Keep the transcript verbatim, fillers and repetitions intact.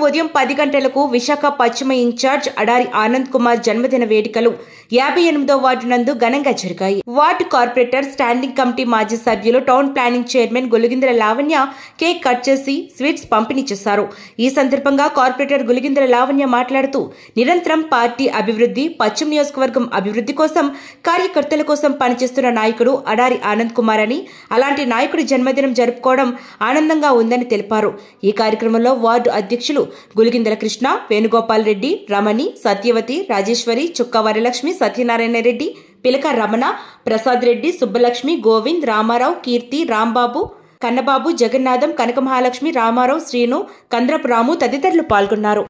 ఉదయం పది గంటలకు విశాఖ పశ్చిమ ఇన్ఛార్జ్ అడారి ఆనంద్ కుమార్ జన్మదిన వేడుకలు యాభై ఎనిమిదో వార్డు నందు ఘనంగా జరిగాయి. వార్డు కార్పొరేటర్, స్టాండింగ్ కమిటీ మాజీ సభ్యులు, town planning chairman Guligindra Lavanya cake cut చేసి స్వీట్స్ పంపిణీ చేశారు. ఈ సందర్భంగా కార్పొరేటర్ గులిగింద్ర లావణ్య మాట్లాడుతూ నిరంతరం పార్టీ అభివృద్ధి, పశ్చిమ నియోజకవర్గం అభివృద్ధి కోసం కార్యకర్తల కోసం పనిచేస్తున్న నాయకుడు అడారి ఆనంద్ కుమార్ అని, అలాంటి నాయకుడి జన్మదినం జరుపుకోవడం ఆనందంగా ఉందని తెలిపారు. ఈ కార్యక్రమంలో వార్డు అధ్యక్షులు గులిగింద్ర కృష్ణ, వేణుగోపాల్ రెడ్డి, రమణి, సత్యవతి, రాజేశ్వరి, చుక్క వరలక్ష్మి, సత్యనారాయణ రెడ్డి, పిలక రమణ, ప్రసాద్ రెడ్డి, సుబ్బలక్ష్మి, గోవింద్, రామారావు, కీర్తి, రాంబాబు, కన్నబాబు, జగన్నాథం, కనక మహాలక్ష్మి, రామారావు, శ్రీను, కంద్రపు రాము తదితరులు పాల్గొన్నారు.